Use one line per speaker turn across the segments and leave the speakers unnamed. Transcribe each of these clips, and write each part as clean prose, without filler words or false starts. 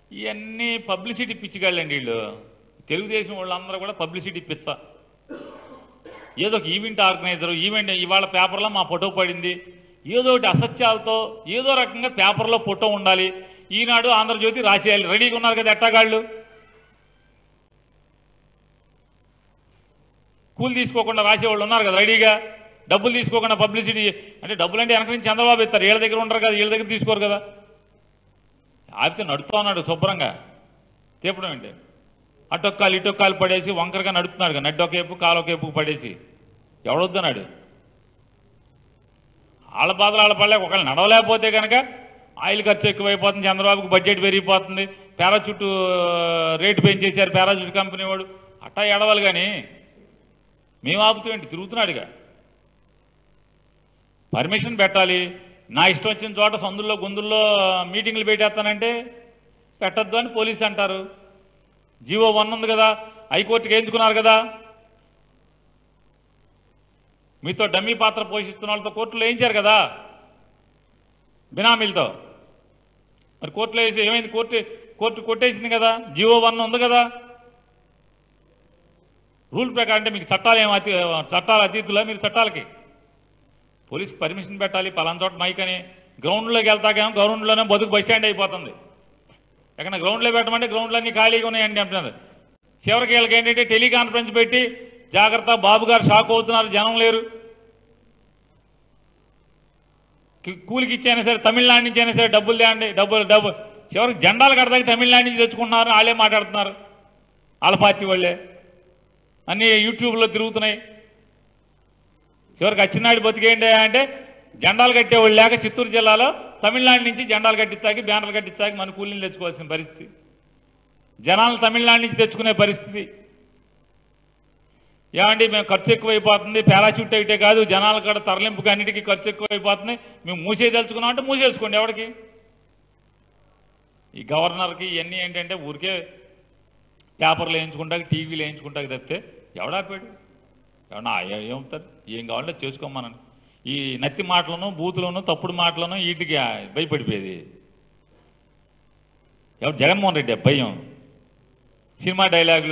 ఇవన్నీ పబ్లిసిటీ పిచ్చిగాళ్ళండి వీళ్ళు. తెలుగుదేశం వాళ్ళందరూ కూడా పబ్లిసిటీ పిచ్చ. ఏదో ఒక ఈవెంట్ ఆర్గనైజరు, ఈవెంట్ ఇవాళ పేపర్లో మా ఫోటో పడింది, ఏదో ఒకటి అసత్యాలతో ఏదో రకంగా పేపర్లో ఫోటో ఉండాలి, ఈనాడు ఆంధ్రజ్యోతి రాసేయాలి, రెడీగా ఉన్నారు కదా ఎట్టాగాళ్ళు. కూలి తీసుకోకుండా రాసేవాళ్ళు ఉన్నారు కదా రెడీగా, డబ్బులు తీసుకోకుండా పబ్లిసిటీ. అంటే డబ్బులు అంటే వెనక నుంచి చంద్రబాబు ఇస్తారు, వీళ్ళ దగ్గర ఉండరు కదా, వీళ్ళ దగ్గర తీసుకోరు కదా. ఆపితే నడుతూ ఉన్నాడు శుభ్రంగా, తీపడం ఏంటి, అటొక్కాలు ఇటొక్కాలు పడేసి వంకరగా నడుపుతున్నాడు, నడ్డొకేపు కాలొకేపు పడేసి ఎవడొద్దన్నాడు. వాళ్ళ బాధలు వాళ్ళ పడలేక ఒకళ్ళు నడవలేకపోతే కనుక ఆయిల్ ఖర్చు ఎక్కువైపోతుంది, చంద్రబాబుకి బడ్జెట్ పెరిగిపోతుంది, పారాచూట్ రేటు పెంచేశారు పారాచూట్ కంపెనీ వాడు, అట్టా ఏడవాలి. కానీ మేము ఆపుతామేంటి, తిరుగుతున్నాడుగా. పర్మిషన్ పెట్టాలి. నా ఇష్టం వచ్చిన చోట సందుల్లో గొంతుల్లో మీటింగ్లు పెట్టేస్తానంటే పెట్టద్దు అని పోలీసు అంటారు. జీవో 1 ఉంది కదా, హైకోర్టుకి వేయించుకున్నారు కదా. మీతో డమ్మీ పాత్ర పోషిస్తున్న వాళ్ళతో కోర్టులో వేయించారు కదా బినామీలతో. మరి కోర్టులో వేసి ఏమైంది, కోర్టు కొట్టేసింది కదా. జీవో 1 ఉంది కదా. రూల్ ప్రకారం అంటే మీకు చట్టాలు అతీతులా మీరు చట్టాలకి? పోలీస్కి పర్మిషన్ పెట్టాలి. పలానా చోట మైక్ అని గ్రౌండ్లోకి వెళ్తాకేమో గ్రౌండ్లోనే బతుకు బస్ స్టాండ్ అయిపోతుంది. ఎక్కడ గ్రౌండ్లో పెట్టమంటే గ్రౌండ్లన్నీ ఖాళీగా ఉన్నాయండి అంటున్నారు. చివరికి వీళ్ళకి ఏంటంటే టెలికాన్ఫరెన్స్ పెట్టి జాగ్రత్త బాబు గారు షాక్ అవుతున్నారు, జనం లేరు. కూలికి ఇచ్చైనా సరే తమిళనాడు నుంచి అయినా సరే డబ్బులు తేండి, డబ్బు చివరికి జెండాలు కడతాకి తమిళనాడు నుంచి తెచ్చుకుంటున్నారు. వాళ్ళే మాట్లాడుతున్నారు, వాళ్ళ పార్టీ వాళ్ళే. అన్నీ యూట్యూబ్లో తిరుగుతున్నాయి. చివరికి అచ్చినాడు బతికేంటి అంటే జెండాలు కట్టేవాళ్ళు లేక చిత్తూరు జిల్లాలో తమిళనాడు నుంచి జెండాలు కట్టించాకి బ్యానర్లు కట్టించాకి మన కూలీలు తెచ్చుకోవాల్సిన పరిస్థితి, జనాలను తమిళనాడు నుంచి తెచ్చుకునే పరిస్థితి. ఏమండి మేము ఖర్చు ఎక్కువైపోతుంది, పారాచూట్ అయితే కాదు జనాల కాడ తరలింపుకి అన్నిటికీ ఖర్చు ఎక్కువైపోతుంది, మేము మూసేదలుచుకున్నాం అంటే మూసేసుకోండి. ఎవరికి ఈ గవర్నర్కి ఇవన్నీ ఏంటంటే ఊరికే పేపర్లు వేయించుకుంటాకి టీవీలు వేయించుకుంటాకి తప్పితే ఎవడాపాడు, ఏమన్నా ఏమవుతుంది, ఏం కావాలంటే చేసుకోమనని. ఈ నత్తి మాటలను బూతులను తప్పుడు మాటలను వీటికి భయపడిపోయేది ఎవరు? జగన్మోహన్ రెడ్డి భయం. సినిమా డైలాగులు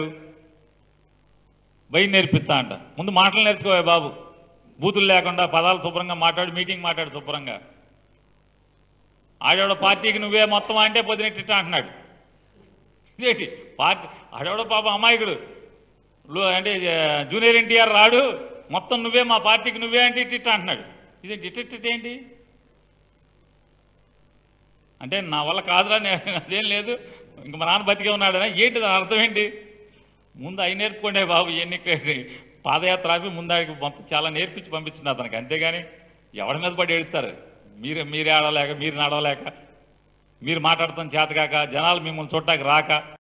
భయం నేర్పిస్తా అంట. ముందు మాటలు నేర్చుకోవే బాబు, బూతులు లేకుండా పదాలు శుభ్రంగా మాట్లాడు, మీటింగ్ మాట్లాడు శుభ్రంగా. ఆడేవాడ పార్టీకి నువ్వే మొత్తం అంటే పొద్దునెట్టిట్ట అంటున్నాడు. ఇదేంటి పార్టీ ఆడేవాడ పాప అమాయకుడు అంటే జూనియర్ ఎన్టీఆర్ రాడు, మొత్తం నువ్వే మా పార్టీకి నువ్వే అంటే ఇట్ట అంటున్నాడు. ఇదేంటి ఇట్ట ఏంటి అంటే నా వల్ల కాదురా, అదేం లేదు ఇంక మా నాన్న బతికే ఉన్నాడని ఏంటి దాని అర్థం ఏంటి? ముందు అవి నేర్పుకోండే బాబు. ఇవన్నీ పాదయాత్ర ఆపి ముందాడికి మొత్తం చాలా నేర్పించి పంపించింది అతనికి. అంతేగాని ఎవడి మీద పడి ఏడుస్తారు? మీరే ఆడలేక, మీరు నడవలేక, మీరు మాట్లాడతాం చేతకాక, జనాలు మిమ్మల్ని చూడటానికి రాక,